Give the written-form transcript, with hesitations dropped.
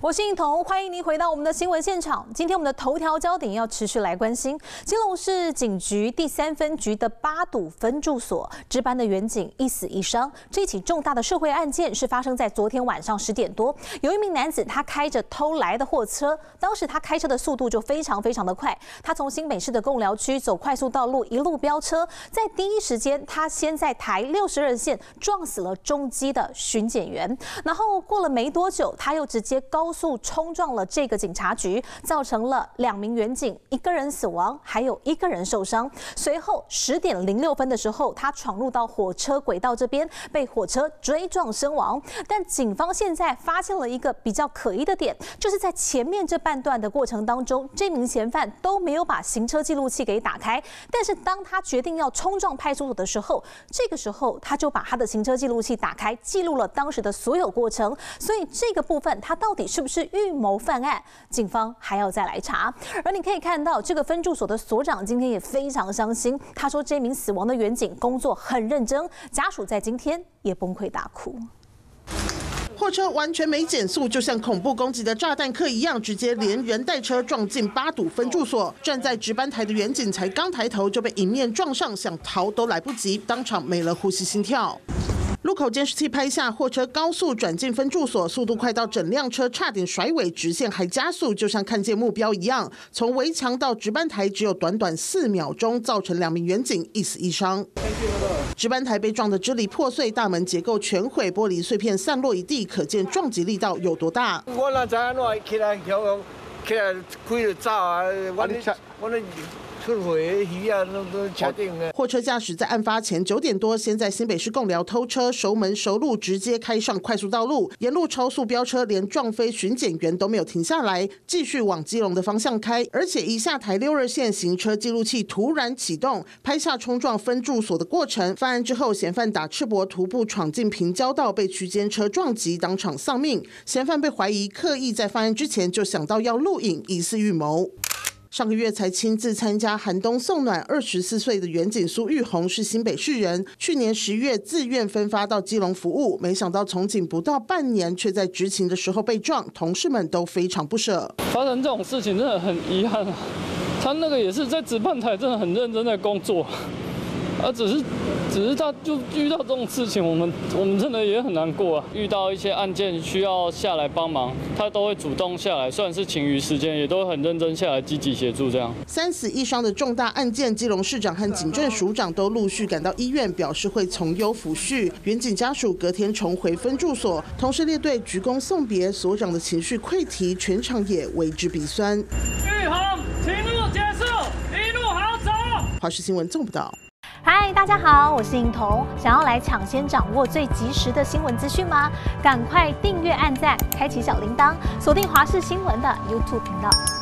我是颖彤，欢迎您回到我们的新闻现场。今天我们的头条焦点要持续来关心，基隆市警局第3分局的八堵分驻所值班的员警1死1伤。这起重大的社会案件是发生在昨天晚上10点多，有一名男子他开着偷来的货车，当时他开车的速度就非常的快，他从新北市的贡寮区走快速道路一路飙车，在第一时间他先在台62线撞死了中基的巡检员，然后过了没多久，他又直接高速冲撞了这个警察局，造成了2名员警1个人死亡，还有1个人受伤。随后10点06分的时候，他闯入到火车轨道这边，被火车追撞身亡。但警方现在发现了一个比较可疑的点，就是在前面这半段的过程当中，这名嫌犯都没有把行车记录器给打开，但是当他决定要冲撞派出所的时候，这个时候他就把他的行车记录器打开，记录了当时的所有过程。所以这个部分他到底是不是预谋犯案，警方还要再来查。而你可以看到，这个分驻所的所长今天也非常伤心，他说这名死亡的员警工作很认真，家属在今天也崩溃大哭。 货车完全没减速，就像恐怖攻击的炸弹客一样，直接连人带车撞进八堵分驻所。站在值班台的员警才刚抬头就被迎面撞上，想逃都来不及，当场没了呼吸心跳。路口监视器拍下货车高速转进分驻所，速度快到整辆车差点甩尾，直线还加速，就像看见目标一样。从围墙到值班台只有短4秒钟，造成2名员警1死1伤。值班台被撞得支离破碎，大门结构全毁，玻璃碎片散落一地，可见撞击力道有多大。 我哪知影怎起来开就走啊！我咧。 货车驾驶在案发前9点多，先在新北市贡寮偷车，熟门熟路，直接开上快速道路，沿路超速飙车，连撞飞巡检员都没有停下来，继续往基隆的方向开。而且一下台62线行车记录器突然启动，拍下冲撞分驻所的过程。犯案之后，嫌犯打赤膊徒步闯进平交道，被区间车撞击，当场丧命。嫌犯被怀疑刻意在犯案之前就想到要录影，疑似预谋。上个月才亲自参加寒冬送暖，24岁的员警苏玉红是新北市人，去年10月自愿分发到基隆服务，没想到从警不到半年，却在执勤的时候被撞，同事们都非常不舍。 发生这种事情真的很遗憾啊！他那个也是在值班台真的很认真在工作，只是他就遇到这种事情，我们真的也很难过啊。遇到一些案件需要下来帮忙，他都会主动下来，虽然是勤余时间，也都会很认真下来积极协助这样。 3死1伤的重大案件，基隆市长和警政署长都陆续赶到医院，表示会从优抚恤。员警家属隔天重回分驻所，同事列队鞠躬送别，所长的情绪溃堤，全场也为之鼻酸。 玉红，请路结束，一路好走。 华视新闻纵报道。 嗨，大家好，我是颖彤。想要来抢先掌握最及时的新闻资讯吗？赶快订阅、按赞、开启小铃铛，锁定华视新闻的 YouTube 频道。